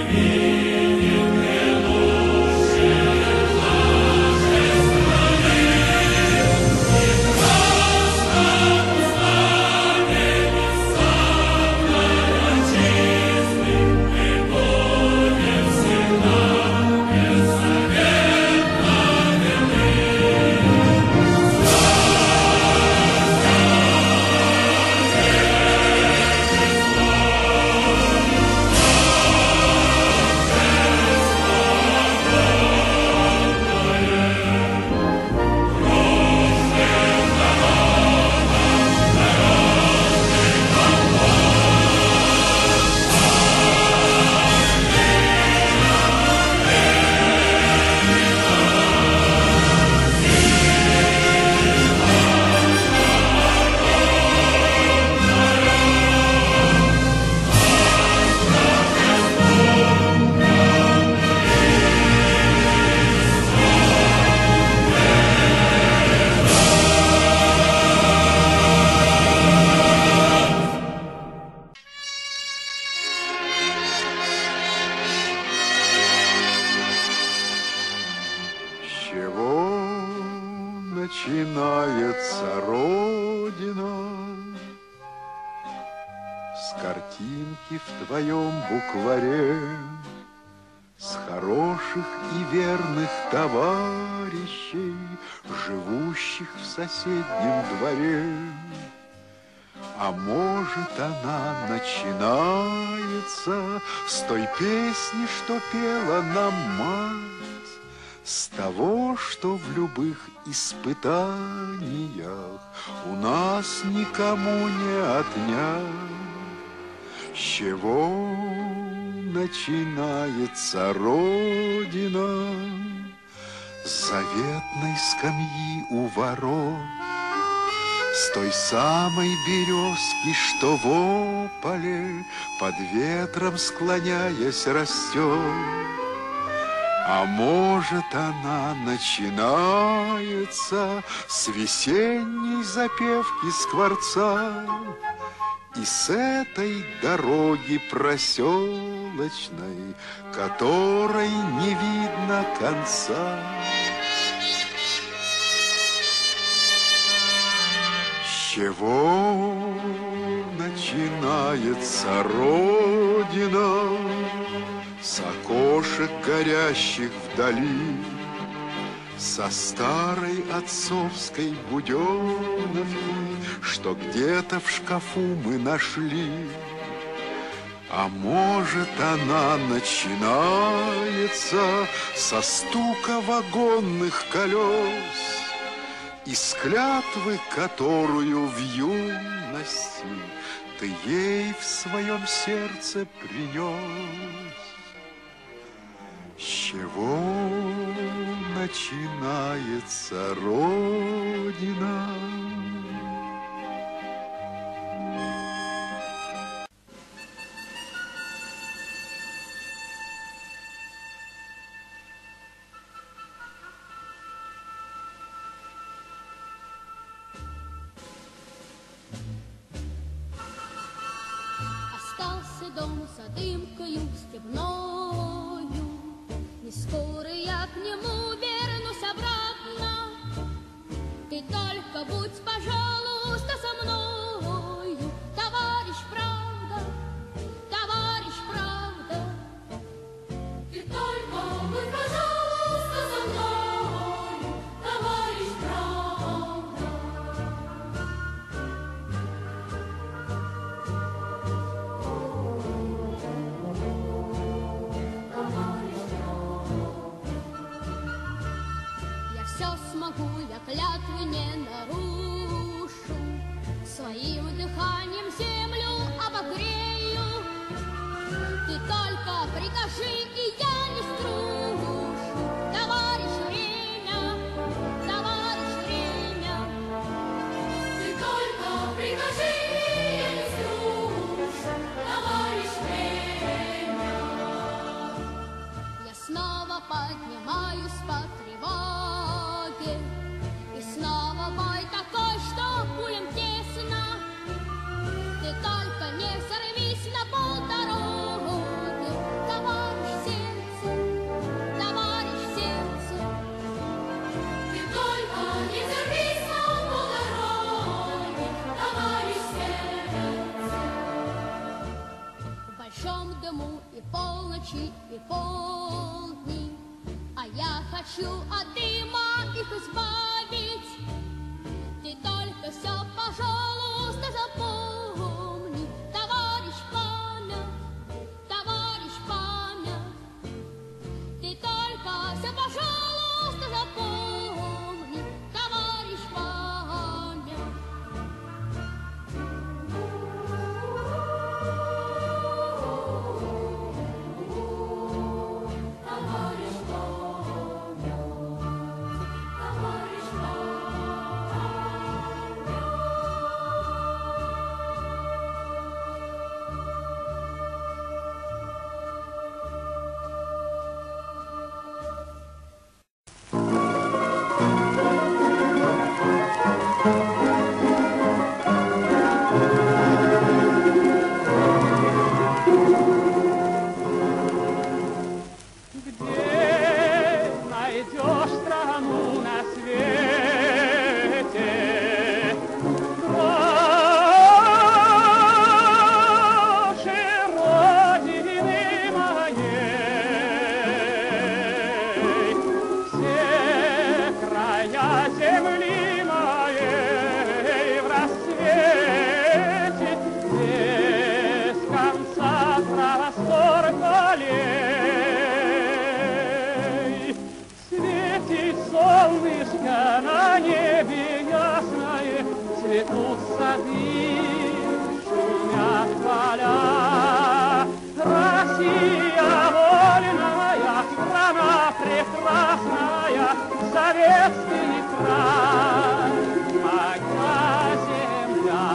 начинается Родина с картинки в твоем букваре, с хороших и верных товарищей, живущих в соседнем дворе. А может, она начинается с той песни, что пела нам мать, с того, что в любых испытаниях у нас никому не отнять. С чего начинается Родина? С заветной скамьи у ворот, с той самой березки, что в ополе, под ветром склоняясь, растет. А может, она начинается с весенней запевки скворца и с этой дороги проселочной, которой не видно конца. С чего начинается Родина? С окошек, горящих вдали, со старой отцовской буденовки, что где-то в шкафу мы нашли. А может, она начинается со стука вагонных колес и с клятвы, которую в юности ты ей в своем сердце принес. С чего начинается Родина? Остался дом за дымкою степною, не скоро я к нему вернусь обратно. Ты только будь, пожалуйста, со мною, товарищ правда, товарищ правда. Ты только будь, пожалуйста, со мною, товарищ правда. Все смогу, я клятвы не нарушу, своим дыханием землю обогрею. Ты только прикажи, и я не струшу, товарищ время, товарищ время. Ты только прикажи, и я не струшу, товарищ время. Я снова поднимаюсь по тревоге, и снова бой такой, что пулям тесно. Ты только не сорвись на полдороги, товарищ полдни, а я хочу от дыма их избавить. Ты только все, пожалуйста, запомни, товарищ память. Ты только все, пожалуйста, запомни, товарищ память. Солнышко на небе ясное, цветут сады, шумят поля. Россия вольная, страна прекрасная, советский край, моя земля.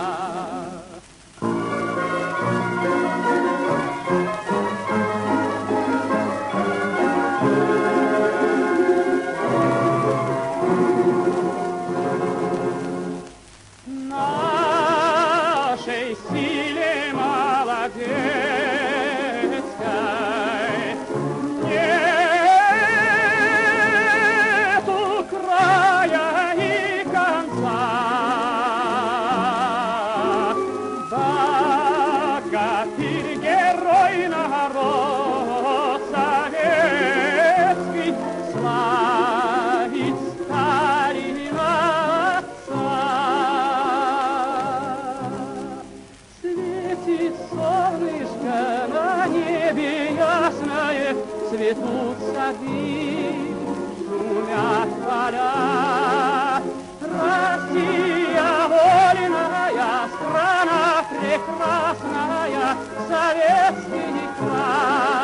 Нашей силе молодецкой нету края и конца. Богатырь, герой, народ советский, славит старина отца. Светит солнышко на небе ясное, цветут сады, шумят поля. Россия вольная, страна прекрасная, советский край.